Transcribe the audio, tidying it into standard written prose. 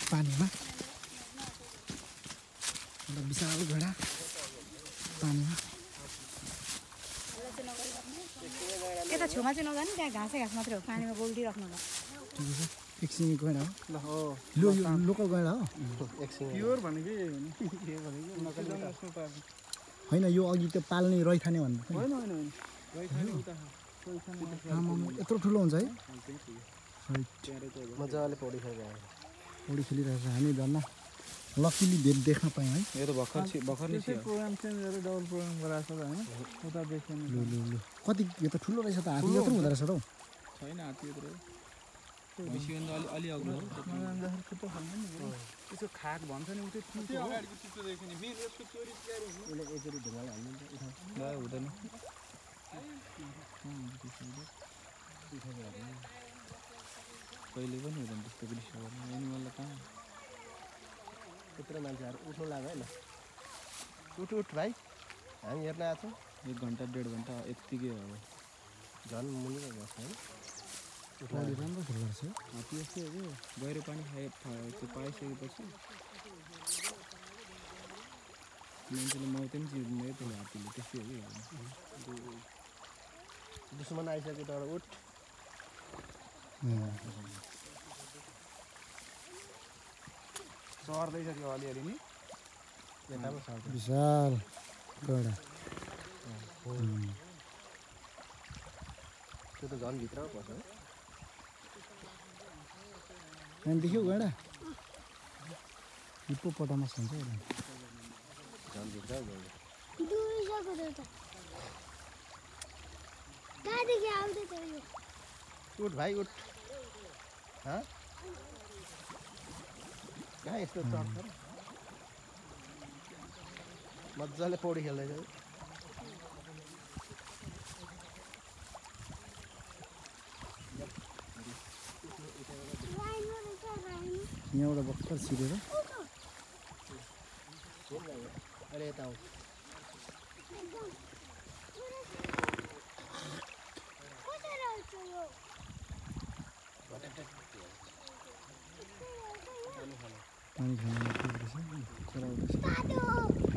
पानीमा एउटा विशाल गडा पानीमा यता छेउमा चाहिँ नजाने त्यहाँ घाँसै घाँस मात्रै हो पानीमा गोल्टी राख्नु होला ठिक छ एकछिन गडा हो लो यो लोकल गडा हो प्योर भनेकै के भनेको नकली होइन यो अघि त्यो पाल्ने रैथाने भन्नु होइन होइन होइन रैथाने उता यत्रो ठुलो हुन्छ है मजाले पौडी खेलेर पौडी खेलिरहेको छ हामी झन् लकिली देख्न पायौँ है यो त भर्खर प्रोग्राम चेन्ज गरेर डबल प्रोग्राम गराएको छ होइन उता देख्दैन लु कति यो त ठुलो रहेछ त हात्ती जत्रो हुँदो रहेछ त हौ छैन हात्ती यत्रो भइसक्यो नि अलि अग्लो खुट्टा खान्छ नि त्यसो खाट भन्छ नि उतै त्यो अगाडिको चित्तो देख्यो नि मेन यसको चोरी तयारी यसले यसरी ढुङ्गाले हाल्नु ल हुँदैन कहिले पनि हुँदैन त्यस्तो दृश्य गर्नु एनिमललाई कहाँ त्यत्रो मान्छेहरू उठ्नु लाग्यो होइन उठ भाइ हामी हेर्न आएको छौँ 1 घन्टा 1.5 घन्टा यत्तिकै हो झन् मुनिको बस्छ होइन पौडी राम्रो खेल्दो रहेछ हात्ती यस्तै हो गहिरो पानी पाइसकेपछि मान्छेले माउते पनि चिर्दैन त्यसले हात्तीले त्यस्तै हो कि दुश्मन आइसक्यो तर उठ सर्दैछ त्यो अलिअलि नि यता पनि सर्छ विशाल गडा त्यो त झन् भित्र पर्छ है अनि देख्यौ गडा हिप्पो पटामस हुन्छ झन् भित्र उठ भाइ उठ कहाँ यस्तो चढ्छ र मजाले पौडी खेल्दैछ यहाँबाट भर्खर छिरेर अरे यता आऊ पानी खानु चलाउँदैछ